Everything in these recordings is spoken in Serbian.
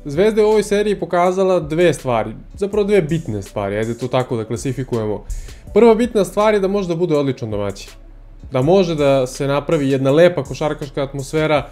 Zvezda je u ovoj seriji pokazala dve stvari, zapravo dve bitne stvari, ajde to tako da klasifikujemo. Prva bitna stvar je da može da bude odličan domaćin. Da može da se napravi jedna lepa košarkaška atmosfera,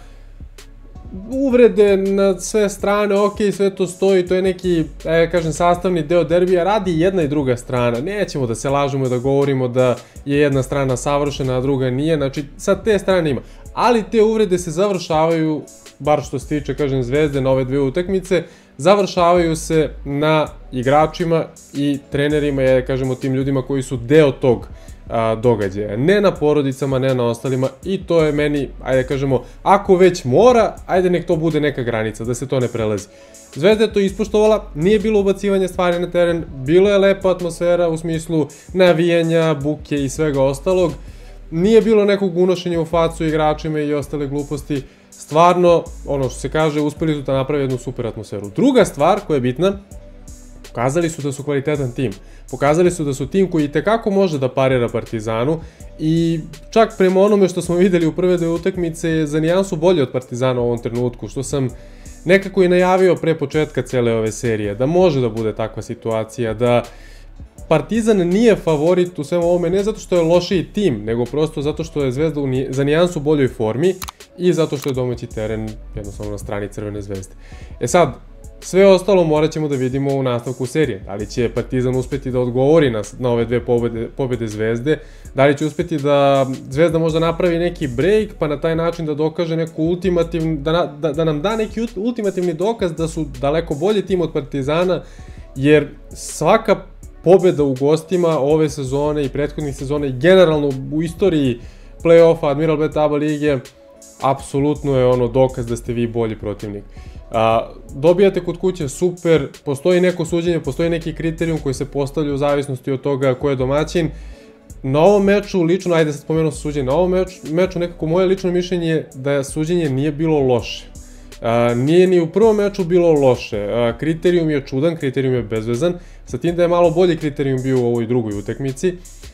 uvrede na sve strane, ok, sve to stoji, to je neki, kažem, sastavni deo derbija, radi jedna i druga strana. Nećemo da se lažemo i da govorimo da je jedna strana savršena, a druga nije, znači sad te strane ima. Ali te uvrede se završavaju, bar što se tiče, kažem, Zvezde na ove dve utakmice, završavaju se na igračima i trenerima, kažemo, tim ljudima koji su deo tog događaja. Ne na porodicama, ne na ostalima, i to je meni, ajde kažemo, ako već mora, ajde nek to bude neka granica, da se to ne prelazi. Zvezda je to ispoštovala, nije bilo ubacivanja stvari na teren, bilo je lepa atmosfera u smislu navijanja, buke i svega ostalog, nije bilo nekog unošenja u facu igračima i ostale gluposti, stvarno, ono što se kaže, uspeli su da naprave jednu super atmosferu. Druga stvar koja je bitna, pokazali su da su kvalitetan tim. Pokazali su da su tim koji itekako može da parira Partizanu i čak prema onome što smo videli u prve dve utakmice je za nijansu bolje od Partizana u ovom trenutku, što sam nekako i najavio pre početka cele ove serije, da može da bude takva situacija, da Partizan nije favorit u svemu ovome, ne zato što je lošiji tim, nego prosto zato što je Zvezda za nijansu boljoj formi i zato što je domaći teren jednostavno na strani Crvene zvezde. E sad, sve ostalo morat ćemo da vidimo u nastavku serije. Da li će Partizan uspeti da odgovori na ove dve pobede Zvezde, da li će uspeti da Zvezda možda napravi neki break, pa na taj način da dokaže neku ultimativnu, da nam da neki ultimativni dokaz da su daleko bolji tim od Partizana, jer svaka pobeda u gostima ove sezone i prethodnih sezona i generalno u istoriji play-offa Admiral Bet ABA lige apsolutno je ono dokaz da ste vi bolji protivnik. Dobijate kod kuće, super, postoji neko suđenje, postoji neki kriterijum koji se postavlja u zavisnosti od toga ko je domaćin. Na ovom meču, lično, ajde sad spomenuo sam suđenje, na ovom meču nekako moje lično mišljenje je da suđenje nije bilo loše. Nije ni u prvom meču bilo loše, kriterijum je čudan, kriterijum je bezvezan, sa tim da je malo bolji kriterijum bio u ovoj drugoj utakmici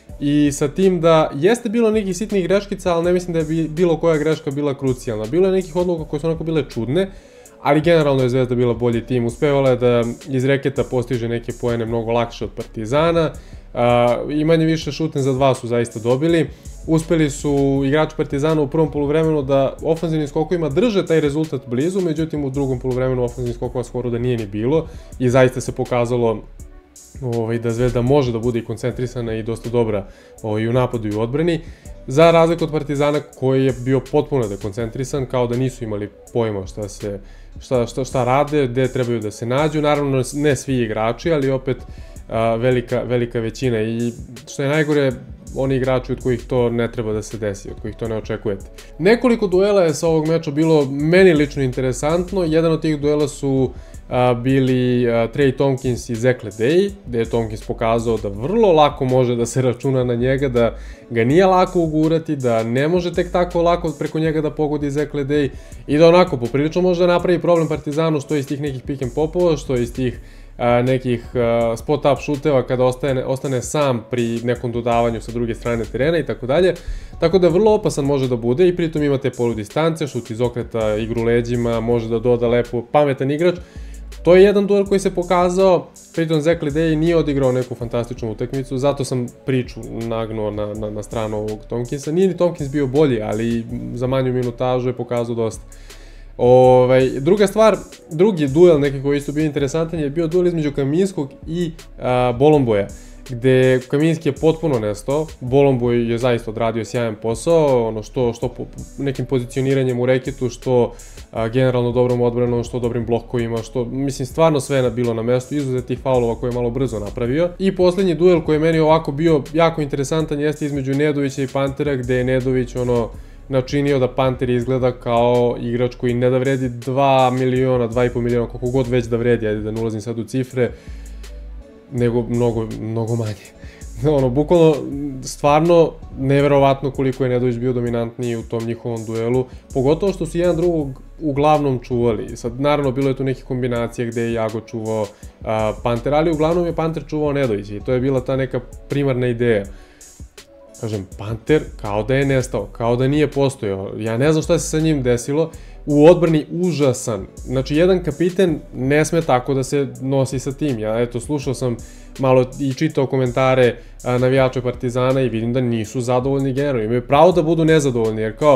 i sa tim da jeste bilo nekih sitnih greškica, ali ne mislim da je bilo koja greška bila krucijalna. Bilo je nekih odluka koje su onako bile čudne, ali generalno je Zvezda bila bolji tim, uspevala je da iz reketa postiže neke poene mnogo lakše od Partizana, i manje više šutne za dva su zaista dobili. Uspeli su igrači Partizana u prvom poluvremenu da ofanzivnim skokovima drže taj rezultat blizu, međutim u drugom poluvremenu ofanzivnih skokova skoro da nije ni bilo i zaista se pokazalo da Zvezda može da bude i koncentrisana i dosta dobra i u napadu i u odbrani, za razliku od Partizana koji je bio potpuno dekoncentrisan, kao da nisu imali pojma šta rade, gde trebaju da se nađu, naravno ne svi igrači, ali opet velika većina i što je najgore, oni igrači od kojih to ne treba da se desi, od kojih to ne očekujete. Nekoliko duela je sa ovog meča bilo meni lično interesantno, jedan od tih duela su bili Trey Tompkins i Zach LeDay, gde je Tompkins pokazao da vrlo lako može da se računa na njega, da ga nije lako ugurati, da ne može tek tako lako preko njega da pogodi Zach LeDay i da onako poprilično može da napravi problem Partizanu, što iz tih nekih pick and popova, što iz tih nekih spot-up šuteva kada ostane sam pri nekom dodavanju sa druge strane terena i tako dalje. Tako da vrlo opasan može da bude i pritom imate polu distance, šut iz okreta, igru leđima, može da doda lepo, pametan igrač. To je jedan duel koji se pokazao, pritom Zach LeDay nije odigrao neku fantastičnu utakmicu, zato sam priču nagnuo na stranu ovog Tompkinsa. Nije ni Tompkins bio bolji, ali za manju minutažu je pokazao dosta. Druga stvar, drugi duel neki koji je isto bio interesantan je bio duel između Kaminskog i Bolomboja, gde Kaminski je potpuno nestao, Bolomboj je zaista odradio sjajan posao, što nekim pozicioniranjem u reketu, što generalno dobrom odbranom, što dobrim blokovima, što, mislim, stvarno sve je bilo na mestu, izuzet tih faulova koje je malo brzo napravio. I poslednji duel koji je meni ovako bio jako interesantan jeste između Nedovića i Pantera, gde je Nedović načinio da Panter izgleda kao igrač koji ne da vredi 2 miliona, 2,5 miliona, koliko god već da vredi, ajde da ne ulazim sad u cifre, nego mnogo manje. Bukvalno, stvarno, neverovatno koliko je Nedović bio dominantniji u tom njihovom duelu, pogotovo što su jedan drugog uglavnom čuvali. Sad, naravno, bilo je tu neke kombinacije gde je Jago čuvao Panter, ali uglavnom je Panter čuvao Nedovića i to je bila ta neka primarna ideja. kažem, Panter kao da je nestao, kao da nije postojao. Ja ne znam šta se sa njim desilo, u odbrani užasan. Znači, jedan kapiten ne sme tako da se nosi sa tim. Ja, eto, slušao sam malo i čitao komentare navijača Partizana i vidim da nisu zadovoljni generalno. Imaju pravo da budu nezadovoljni, jer kao,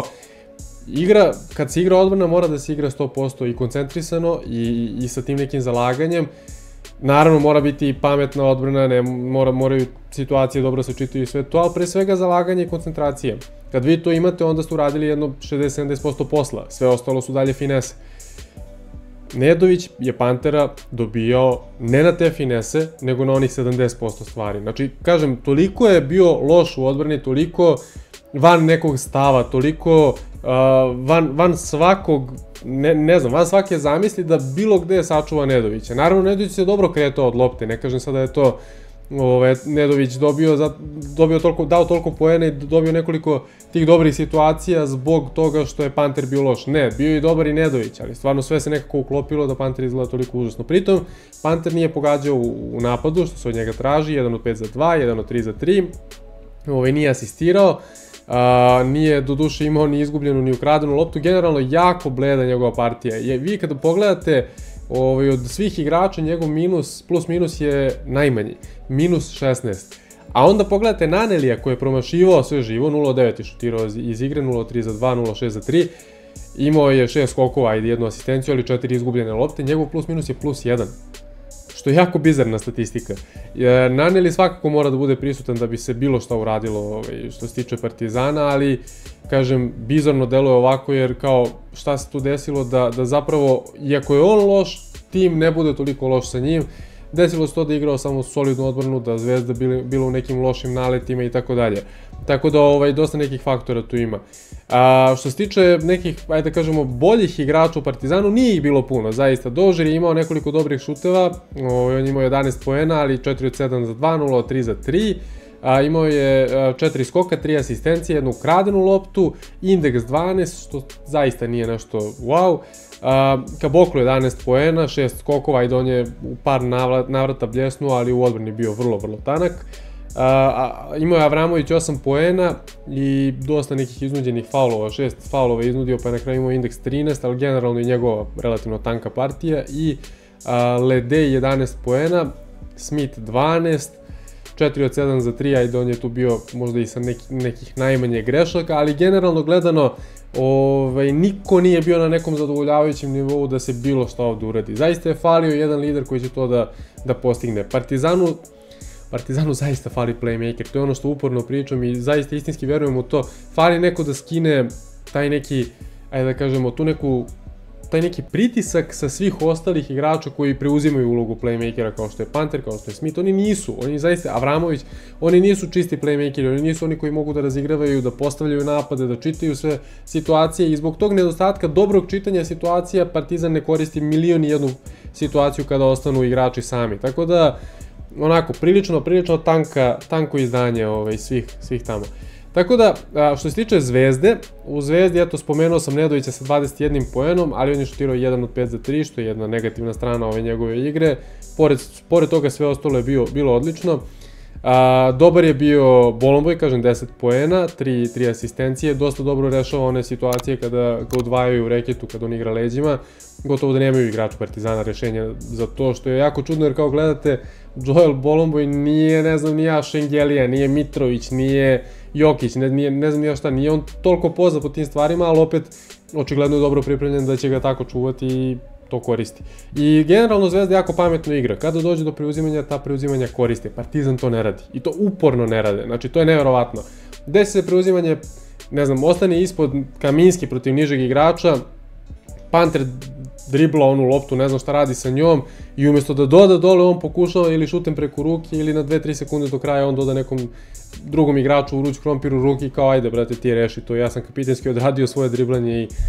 kad se igra odbrana, mora da se igra 100% i koncentrisano i sa tim nekim zalaganjem. Naravno, mora biti i pametna odbrana, moraju situacije dobro se čitaju i sve to, ali pre svega zalaganje i koncentracije. Kad vi to imate, onda ste uradili jedno 60-70% posla, sve ostalo su dalje finese. Nedović je Pantera dobijao ne na te finese, nego na onih 70% stvari. Znači, kažem, toliko je bio loš u odbrani, toliko van nekog stava, toliko van svakog, ne znam, van svake zamisli da bilo gde sačuva Nedovića. Naravno, Nedović se dobro kretao od lopte, ne kažem sad da je to Nedović dao toliko poena i dobio nekoliko tih dobrih situacija zbog toga što je Panter bio loš. Ne, bio je dobar i Nedović, ali stvarno sve se nekako uklopilo da Panter izgleda toliko užasno. Pritom, Panter nije pogađao u napadu, što se od njega traži, 1 od 5 za 2, 1 od 3 za 3, nije asistirao, nije doduše imao ni izgubljenu ni ukradenu loptu, generalno jako bleda njegova partija. Vi kada pogledate od svih igrača, njegov plus minus je najmanji, minus 16. A onda pogledate Nanelija koji je promašivao sve živo, 0-9 je šutirao iz igre, 0-3 za 2, 0-6 za 3. Imao je 6 skokova i 1 asistenciju, ali 4 izgubljene lopte, njegov plus minus je plus 1. Što je jako bizarna statistika. Naneli svakako mora da bude prisutan da bi se bilo šta uradilo što se tiče Partizana, ali, kažem, bizarno deluje ovako jer kao šta se tu desilo da zapravo, iako je on loš, tim ne bude toliko loš sa njim. Desilo se to da je igrao samo solidnu odbranu, da Zvezda bila u nekim lošim naletima i tako dalje. Tako da dosta nekih faktora tu ima. Što se tiče nekih, ajde da kažemo, boljih igrača u Partizanu, nije ih bilo puno, zaista. Dožir je imao nekoliko dobrih šuteva, on je imao 11 poena, ali 4 od 7 za 2, 0 od 3 za 3. Imao je 4 skoka, 3 asistencije, jednu ukradenu loptu, indeks 12, što zaista nije nešto wow. Kaboklo 11 poena, 6 skokova i on je u par navrata bljesnuo, ali u odbrani bio vrlo, vrlo tanak. Imao je Avramović 8 poena i dosta nekih iznuđenih faulova, 6 faulova je iznudio pa je na kraju imao indeks 13, ali generalno i njegova relativno tanka partija. I Ledej 11 poena, Smith 12, 4 od 7 za 3, ajde on je tu bio možda i sa nekih najmanje grešaka, ali generalno gledano niko nije bio na nekom zadovoljavajućem nivou da se bilo šta ovde uradi. Zaista je falio jedan lider koji će to da postigne. Partizanu zaista fali playmaker, to je ono što uporno pričam i zaista istinski verujem u to. Fali neko da skine taj neki, ajde da kažemo, taj neki pritisak sa svih ostalih igrača koji preuzimaju ulogu playmakera kao što je Panter, kao što je Smith. Oni zaista, Avramović, oni nisu čisti playmakeri, oni nisu oni koji mogu da razigravaju, da postavljaju napade, da čitaju sve situacije i zbog tog nedostatka dobrog čitanja situacija Partizan ne koristi milion i jednu situaciju kada ostanu igrači sami. Tako da, onako, prilično tanko izdanje svih tamo. Tako da, što se tiče Zvezde, u Zvezdi, eto, spomenuo sam Nedovića sa 21 poenom, ali on je šutirao 1 od 5 za 3, što je jedna negativna strana ove njegove igre. Pored toga sve ostalo je bilo odlično. Dobar je bio Bolomboy, kažem, 10 poena, 3 asistencije, dosta dobro rešava one situacije kada ga odvajaju u reketu, kada on igra leđima. Gotovo da nemaju igrači Partizana rešenja za to, što je jako čudno jer kao gledate, Joel Bolomboy nije, ne znam, nije Šengelija, nije Mitrović, nije Jokić, ne znam nije šta, nije on toliko poznat po tim stvarima, ali opet očigledno je dobro pripremljen da će ga tako čuvati i to koristi. I generalno Zvezda jako pametno igra. Kada dođe do preuzimanja, ta preuzimanja koriste. Partizan to ne radi. I to uporno ne rade. Znači, to je neverovatno. Desi se preuzimanje, ne znam, ostane ispod Kaminski protiv nižeg igrača, Panter dribla onu loptu, ne znam šta radi sa njom i umjesto da doda dole, on pokušava ili šutem preko ruke ili na 2-3 sekunde do kraja on doda nekom drugom igraču u vruć krompir u ruki kao ajde brate ti reši to, ja sam kapitenski odradio svoje driblanje i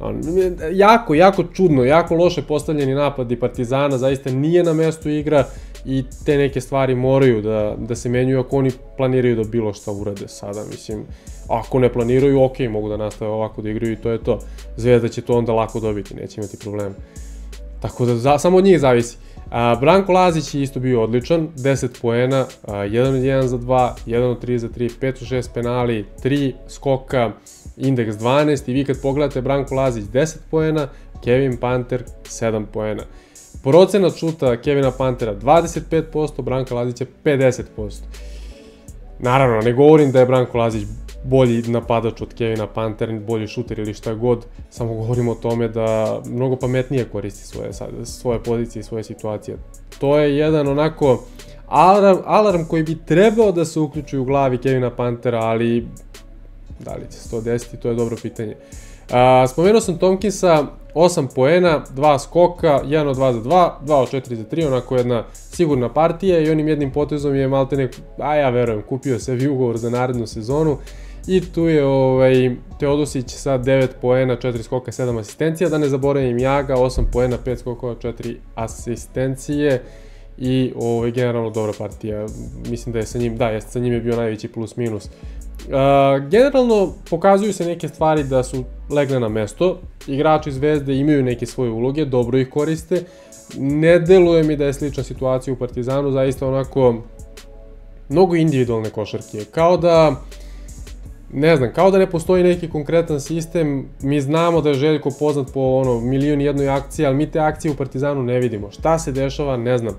jako čudno, jako loše postavljeni napadi Partizana, zaista nije na mestu igra i te neke stvari moraju da se menjuju ako oni planiraju da bilo šta urade sada, mislim, ako ne planiraju, ok, mogu da nastave ovako da igraju i to je to. Zvezda će to onda lako dobiti, neće imati problema. Tako da samo od njih zavisi. Branko Lazić je isto bio odličan, 10 poena, 1 od 1 za 2, 1 od 3 za 3, 5 od 6 penali, 3 skoka, indeks 12 i vi kad pogledate Branko Lazić 10 poena, Kevin Panter 7 poena. Procenat šuta Kevina Pantera 25%, Branka Lazića 50%. Naravno, ne govorim da je Branko Lazić bolji napadač od Kevina Pantera, bolji šuter ili šta god, samo govorim o tome da mnogo pametnije koristi svoje pozicije i svoje situacije. To je jedan onako alarm koji bi trebao da se uključi u glavi Kevina Pantera, ali da li će se to desiti, to je dobro pitanje. Spomenuo sam Tomkinsa, 8 poena, 2 skoka, 1 od 2 za 2, 2 od 4 za 3, onako jedna sigurna partija i onim jednim potezom je maltene, ja verujem, kupio sebi ugovor za narednu sezonu. I tu je Teodosić sa 9 poena, 4 skoka, 7 asistencija, da ne zaboravim Jaga, 8 poena, 5 skokova, 4 asistencije i generalno dobra partija. Mislim da je sa njim, jeste, sa njim je bio najveći plus minus. Generalno pokazuju se neke stvari da su legle na mesto, igrači Zvezde imaju neke svoje uloge, dobro ih koriste, ne deluje mi da je slična situacija u Partizanu, zaista onako mnogo individualne košarke, kao da ne postoji neki konkretan sistem. Mi znamo da je Željko poznat po milion i jednoj akciji, ali mi te akcije u Partizanu ne vidimo. Šta se dešava, ne znam.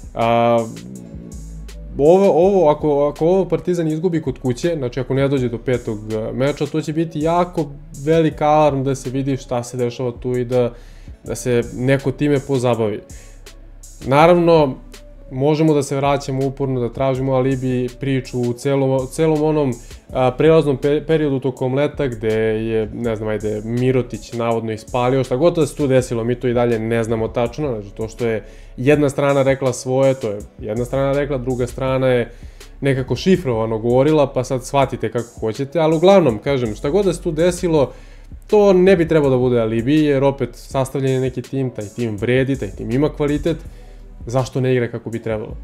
Ako ovo Partizan izgubi kod kuće, znači ako ne dođe do 5. meča, to će biti jako velik alarm da se vidi šta se dešava tu i da se neko time pozabavi. Naravno, možemo da se vraćamo uporno, da tražimo alibi priču u celom onom prelaznom periodu tokom leta gde je, ne znam, Mirotić navodno ispalio, šta god da se tu desilo, mi to i dalje ne znamo tačno, znači to što je jedna strana rekla svoje, to je jedna strana rekla, druga strana je nekako šifrovano govorila, pa sad shvatite kako hoćete, ali uglavnom, kažem, šta god da se tu desilo, to ne bi trebalo da bude alibi, jer opet sastavljen je neki tim, taj tim vredi, taj tim ima kvalitet. Zašto ne igra kako bi trebalo?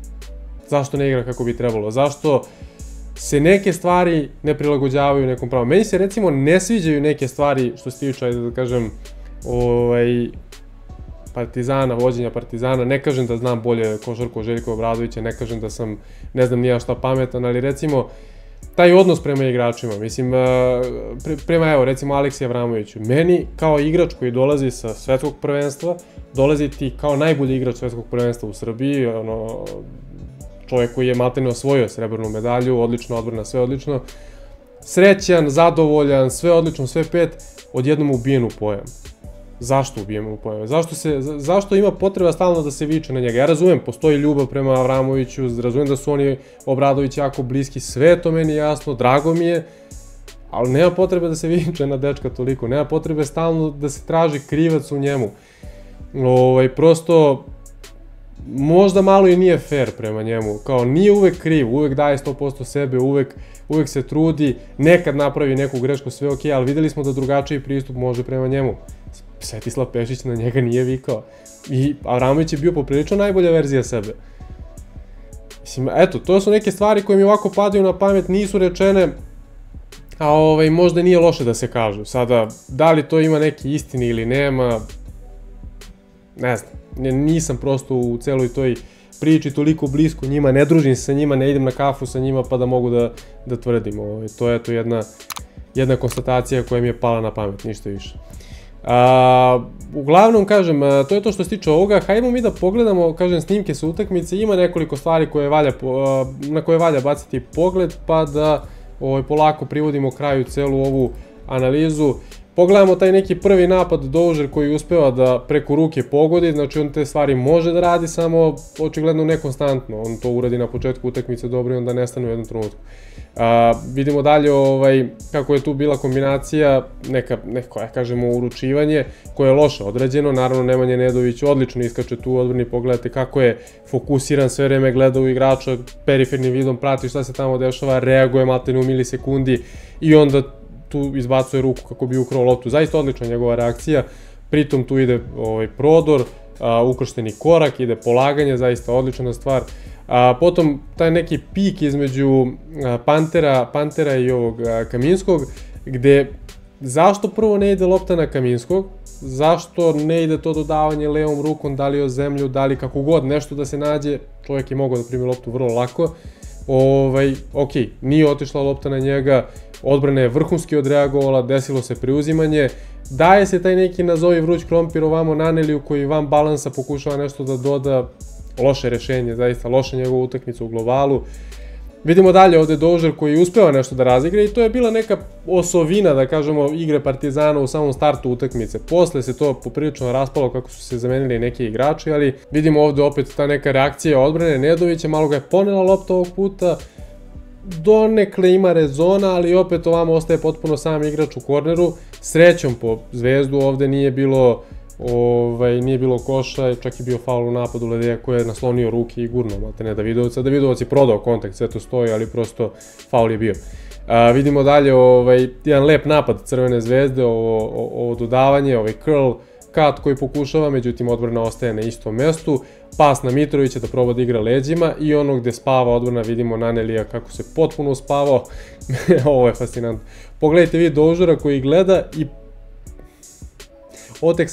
Zašto se neke stvari ne prilagođavaju nekom pravu? Meni se recimo ne sviđaju neke stvari što se tiče, da kažem, Partizana, vođenja Partizana. Ne kažem da znam bolje košarku od Željka Obradovića, ne kažem da sam ne znam nija šta pametan, ali recimo taj odnos prema igračima, mislim, prema recimo Aleksiju Avramoviću, meni kao igrač koji dolazi sa svetskog prvenstva, dolazi ti kao najbolji igrač svetskog prvenstva u Srbiji, čovjek koji je maltene osvojio srebrnu medalju, odlično odbrana, sve odlično, srećan, zadovoljan, sve odlično, sve 5, odjednom ubijen u pojam. Zašto ubijen u pojam? Zašto ima potreba stalno da se viče na njega? Ja razumem, postoji ljubav prema Avramoviću, razumem da su oni Obradović jako bliski, sve to meni jasno, drago mi je, ali nema potrebe da se viče na dečka toliko, nema potrebe stalno da se traži krivac u njemu. Prosto, možda malo i nije fair prema njemu, kao nije uvek kriv, uvek daje 100% sebe, uvek se trudi, nekad napravi neku grešku, sve ok, ali videli smo da drugačiji pristup može prema njemu. Svetislav Pešić na njega nije vikao i Avramović je bio poprilično najbolja verzija sebe. Mislim, eto, to su neke stvari koje mi ovako padaju na pamet, nisu rečene, a možda nije loše da se kažu. Sada, da li to ima neke istine ili nema, ne znam, nisam prosto u celoj toj priči toliko blisko njima, ne družim se sa njima, ne idem na kafu sa njima pa da mogu da tvrdim. To je to jedna konstatacija koja mi je pala na pamet, ništa više. Uglavnom, kažem, to je to što se tiče ovoga. Hajdemo mi da pogledamo, kažem, snimke sa utakmice, ima nekoliko stvari na koje valja baciti pogled, pa da polako privodimo kraju celu ovu analizu. Pogledamo taj neki prvi napad Dožer koji uspeva da preko ruke pogodi, znači on te stvari može da radi, samo očigledno nekonstantno. On to uradi na početku utakmice dobro i onda nestane u jednom trenutku. Vidimo dalje kako je tu bila kombinacija, neko, kažemo, uručivanje koje je loše odrađeno. Naravno, Nemanja Nedović odlično iskače tu u odbrani, pogledajte kako je fokusiran, sve vreme gleda u igrača, perifernim vidom prati šta se tamo dešava, reaguje maltene u milisekundi i onda tu izbacuje ruku kako bi ukrao loptu. Zaista odlična njegova reakcija, pritom tu ide prodor, ukršteni korak, ide polaganje, zaista odlična stvar. Potom taj neki pik između Pantera i ovog Kaminskog, gde zašto prvo ne ide lopta na Kaminskog, zašto ne ide to dodavanje levom rukom, da li o zemlju, da li kako god, nešto da se nađe, čovjek je mogao da primi loptu vrlo lako, ok, nije otišla lopta na njega, odbrana je vrhunski odreagovala, desilo se preuzimanje, daje se taj neki nazovi vruć krompir ovamo Naneliju koji van balansa pokušava nešto da doda, loše rešenje, zaista loše njegovu utakmicu u globalu. Vidimo dalje ovde Dozier koji uspeva nešto da razigra i to je bila neka osovina, da kažemo, igre Partizana u samom startu utakmice. Posle se to poprilično raspalo kako su se zamenili neki igrači, ali vidimo ovde opet ta neka reakcija odbrane Nedovića, malo ga je ponela lopta ovog puta, donekle ima rezona, ali opet ovamo ostaje potpuno sam igrač u korneru. Srećom po Zvezdu ovde nije bilo koša, čak i bio faul u napadu Ledeja koji je naslonio ruke i gurno maltene Davidovca. Davidovac je prodao kontakt, sve to stoji, ali prosto faul je bio. Vidimo dalje jedan lep napad Crvene Zvezde, ovo dodavanje, ovaj curl cut koji pokušava, međutim odbrana ostaje na istom mestu. Pas na Mitrovića da proba da igra leđima i ono gde spava odbrana vidimo Nanelija kako se potpuno uspavao. Ovo je fascinantno. Pogledajte vi Doziera koji gleda i ovo tek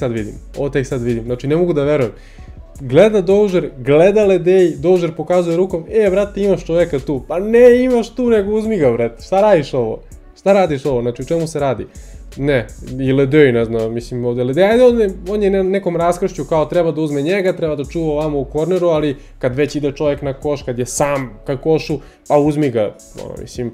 sad vidim, znači ne mogu da verujem. Gleda Dozier, gleda Ledej, Dozier pokazuje rukom, brate, imaš čoveka tu. Pa ne imaš tu, nego uzmi ga, brate, šta radiš ovo? Znači u čemu se radi? Ne, i Ledej, ne znam, mislim ovde Ledej, ajde on je na nekom raskršću kao treba da uzme njega, treba da čuva ovamo u korneru, ali kad već ide čovjek na koš, kad je sam ka košu, pa uzmi ga, mislim.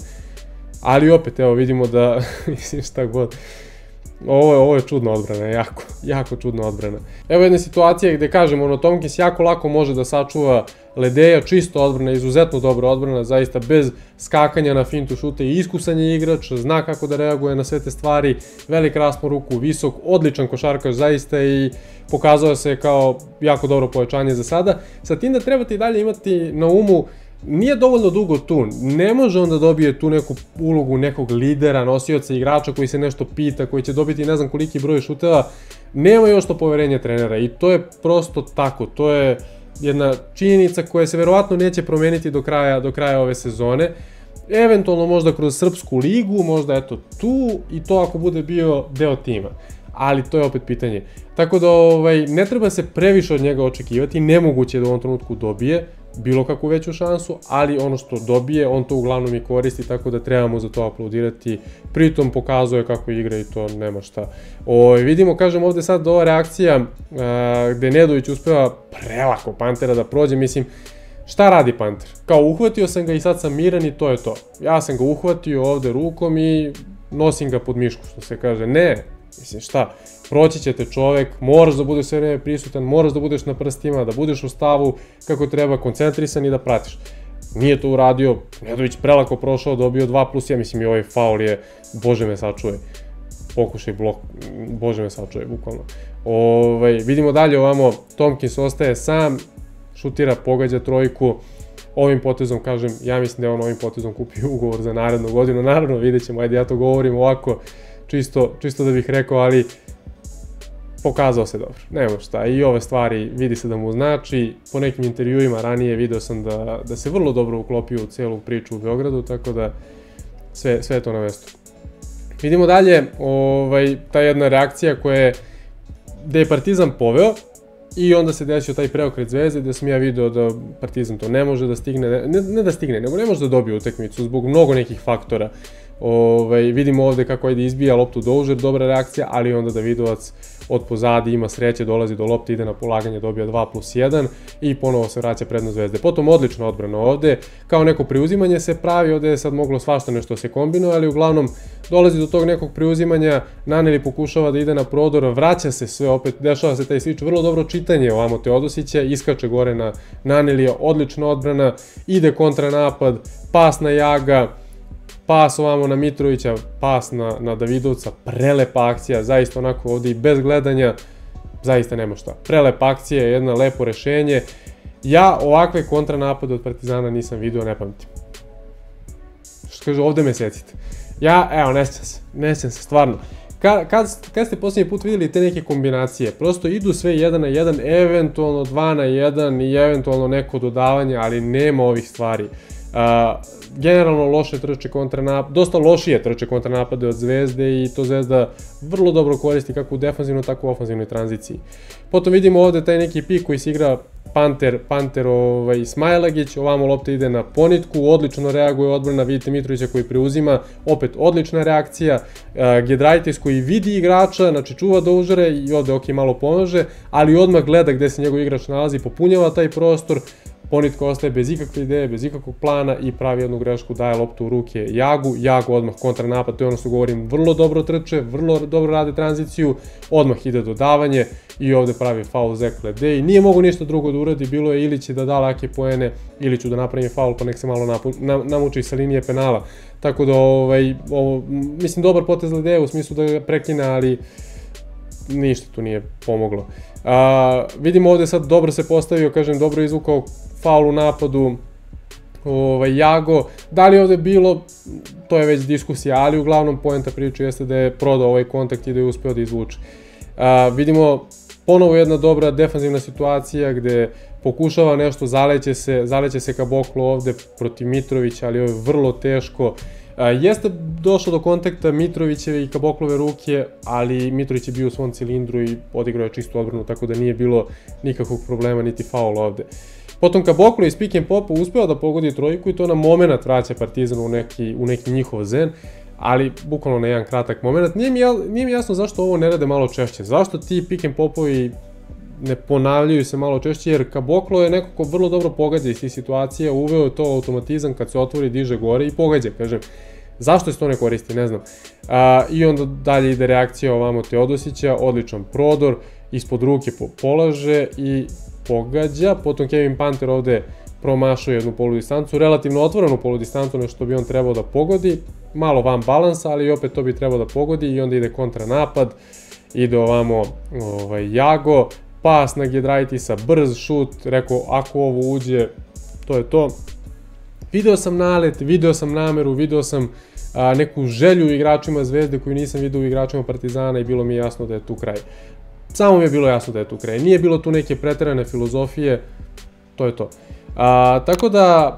Ali opet, evo, vidimo da, mislim šta god. Ovo je čudna odbrana, jako čudna odbrana. Evo jedne situacije gde kažemo, Tomkins jako lako može da sačuva Ledeja, čisto odbrana, izuzetno dobra odbrana, zaista bez skakanja na fintu šute i iskusan je igrač, zna kako da reaguje na sve te stvari, velik raspon ruku, visok, odličan košarkaš zaista i pokazao se kao jako dobro pojačanje za sada. Sa tim da trebate i dalje imati na umu, nije dovoljno dugo tu, ne može on da dobije tu neku ulogu nekog lidera, nosioca, igrača koji se nešto pita, koji će dobiti ne znam koliki broj šuteva, nema još to poverenje trenera i to je prosto tako, to je jedna činjenica koja se verovatno neće promeniti do kraja ove sezone, eventualno možda kroz Srpsku ligu, možda eto tu i to ako bude bio deo tima, ali to je opet pitanje. Tako da ne treba se previše od njega očekivati, nemoguće je da u ovom trenutku dobije bilo kakvu veću šansu, ali ono što dobije, on to uglavnom i koristi, tako da trebamo za to aplaudirati, pritom pokazuje kako igra i to nema šta. Vidimo, kažem ovde sad ova reakcija gde Nedović uspeva prelako Pantera da prođe, mislim, šta radi Panter? Kao uhvatio sam ga i sad sam miran i to je to. Ja sam ga uhvatio ovde rukom i nosim ga pod mišku, što se kaže. Ne, mislim šta, proći će te čovek, moraš da budeš sve vreme prisutan, moraš da budeš na prstima, da budeš u stavu kako treba, koncentrisan i da pratiš. Nije to uradio, Nedović prelako prošao, dobio 2+1, mislim i ovaj faul je, bože me sačuvaj, pokušaj blok, bože me sačuvaj, bukvalno. Vidimo dalje ovamo, Tomkins ostaje sam, šutira, pogađa trojku, ovim potezom, kažem, ja mislim da je on ovim potezom kupio ugovor za narednu godinu, naravno vidjet ćemo, ajde ja to govorim ovako, čisto da bih rekao, ali pokazao se dobro, nema šta, i ove stvari vidi se da mu znači, po nekim intervjuima ranije video sam da se vrlo dobro uklopio u celu priču u Beogradu, tako da sve je to na mestu. Vidimo dalje, ta jedna reakcija gde je Partizan poveo i onda se desio taj preokret Zvezde gde sam ja video da Partizan to ne može da stigne, ne da stigne, nego ne može da dobije utakmicu zbog mnogo nekih faktora. Vidimo ovde kako izbija loptu Dozier, dobra reakcija, ali onda Davidovac od pozadi ima sreće, dolazi do lopte, ide na polaganje, dobija 2+1 i ponovo se vraća prednost Zvezde. Potom odlična odbrana ovde, kao neko preuzimanje se pravi, ovde je sad moglo svašta nešto se kombinuje, ali uglavnom dolazi do tog nekog preuzimanja, Naneli pokušava da ide na prodor, vraća se sve opet, dešava se taj switch, vrlo dobro čitanje ovamo Teodosića, iskače gore na Nanelija, odlična odbrana, ide kontranapad, pas na Jaga, pas ovamo na Mitrovića, pas na Davidovca, prelepa akcija, zaista onako ovde i bez gledanja, zaista nema šta. Prelepa akcija, jedno lepo rešenje. Ja ovakve kontranapade od Partizana nisam vidio, ne pamtim. Što kaže, ovde me secite. Evo, ne sjećam se, stvarno. Kad ste posljednji put vidjeli te neke kombinacije, prosto idu sve 1 na 1, eventualno 2 na 1 i eventualno neko dodavanje, ali nema ovih stvari. Generalno loše trče kontranapade, dosta lošije trče kontranapade od Zvezde i to Zvezda vrlo dobro koristi kako u defanzivnoj, tako u ofanzivnoj tranziciji. Potom vidimo ovde taj neki pik koji se igra Panter Smailagić, ovamo lopta ide na ponitku, odlično reaguje odbrana, vidite Mitrovića koji preuzima, opet odlična reakcija, Giedraitis koji vidi igrača, znači čuva do užare i ovde ok malo pomaže, ali odmah gleda gde se njegov igrač nalazi, popunjava taj prostor, Ponitka ostaje bez ikakve ideje, bez ikakvog plana i pravi jednu grešku, daje loptu u ruke Jagu, Jagu odmah kontranapad, to je ono što govorim, vrlo dobro trče, vrlo dobro rade tranziciju, odmah ide dodavanje i ovde pravi faul Zek Ledej, nije mogo ništa drugo da uradi, bilo je ili će da da lake poene, ili ću da napravim faul pa nek se malo namuči sa linije penala, tako da mislim dobar potez Ledeja u smislu da ga prekine, ali ništa tu nije pomoglo. Vidimo ovde sad dobro se postavio, kažem dobro izvukao faul u napadu Jago, da li ovde bilo, to je već diskusija, ali uglavnom poenta priče jeste da je prodao ovaj kontakt i da je uspeo da izvuče. Vidimo ponovo jedna dobra defanzivna situacija gde pokušava nešto, zaleće se Kaboklo ovde protiv Mitrovića, ali ovo je vrlo teško. Jeste došlo do kontakta Mitrovićeve i Kaboklove ruke, ali Mitrović je bio u svom cilindru i odigrao je čistu odbranu, tako da nije bilo nikakvog problema niti faul ovde. Potom Kaboklo iz pick and popa uspeo da pogodi trojku i to na moment vraća Partizan u neki njihov zen, ali bukvalno na jedan kratak moment. Nije mi jasno zašto ovo ne rade malo češće, zašto ti pick and popovi ne ponavljaju se malo češće, jer Kaboklo je neko ko vrlo dobro pogađa iz tih situacija, uveo je to automatizam kad se otvori, diže gore i pogađa, kažem. Zašto se to ne koristi, ne znam. I onda dalje ide reakcija ovamo Teodosića, odličan prodor, ispod ruke polaže i pogađa, potom Kevin Panter ovde promašao jednu poludistancu, relativno otvorenu poludistancu, nešto što bi on trebao da pogodi, malo van balansa, ali opet to bi trebao da pogodi i onda ide kontranapad, ide ovamo Jago, pas na Giedraitisa, brz šut, rekao ako ovo uđe, to je to. Video sam nalet, video sam nameru, video sam neku želju u igračima Zvezde koju nisam vidio u igračima Partizana i bilo mi je jasno da je tu kraj. Samo mi je bilo jasno da je tu kraj. Nije bilo tu neke preterane filozofije, to je to. Tako da,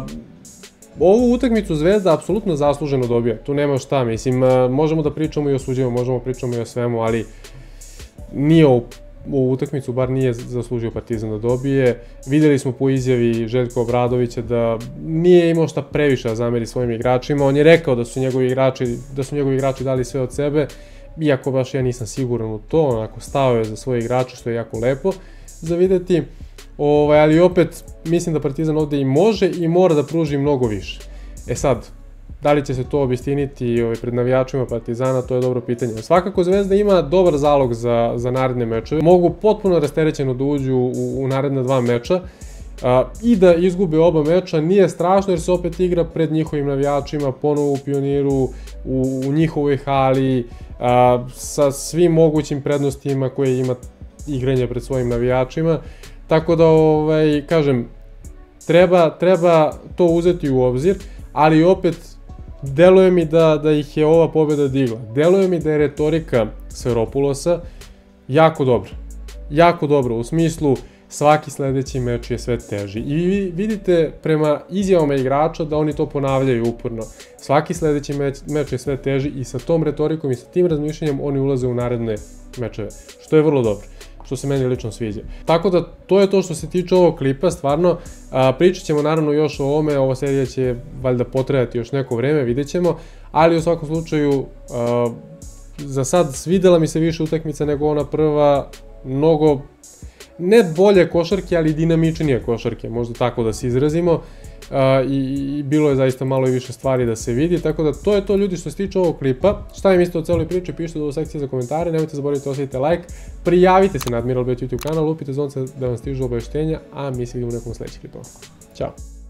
ovu utakmicu Zvezda apsolutno zasluženo dobija. Tu nema šta, mislim, možemo da pričamo i o suđenju, možemo da pričamo i o svemu, ali nije ovu utakmicu, bar nije zaslužio Partizan da dobije. Videli smo po izjavi Željka Obradovića da nije imao šta previše da zameri svojim igračima. On je rekao da su njegovi igrači dali sve od sebe, iako baš ja nisam siguran u to, onako stao je za svoje igrače, što je jako lepo za videti. Ali opet, mislim da Partizan ovde i može i mora da pruži mnogo više. E sad, da li će se to obistiniti pred navijačima Partizana, to je dobro pitanje. Svakako Zvezda ima dobar zalog za naredne mečeve. Mogu potpuno rasterećeno da uđu u naredna dva meča i da izgube oba meča. Nije strašno jer se opet igra pred njihovim navijačima, ponovo u Pioniru, u njihovoj hali, sa svim mogućim prednostima koje ima igranje pred svojim navijačima. Tako da, kažem, treba to uzeti u obzir, ali opet deluje mi da ih je ova pobjeda digla. Deluje mi da je retorika Sfairopoulosa jako dobra. Jako dobra, u smislu svaki sledeći meč je sve teži. I vidite prema izjavama igrača da oni to ponavljaju uporno. Svaki sledeći meč je sve teži i sa tom retorikom i sa tim razmišljanjem oni ulaze u naredne mečeve, što je vrlo dobro, što se meni lično sviđa. Tako da to je to što se tiče ovog klipa, stvarno. Pričat ćemo naravno još o ovome, ova serija će valjda potrajati još neko vreme, vidjet ćemo, ali u svakom slučaju za sad svidela mi se više utakmica nego ona prva, mnogo ne bolje košarke, ali dinamičnije košarke, možda tako da se izrazimo, i bilo je zaista malo i više stvari da se vidi, tako da to je to ljudi što se tiče ovog klipa. Šta mi mislite o celoj priči, pišite u sekciji za komentare, nemojte zaboraviti da ostavite like, prijavite se na Admiral Bet YouTube kanal, lupite zvonce da vam stižu obaveštenja, a mi se vidimo u nekom sledećem klipu. Ćao!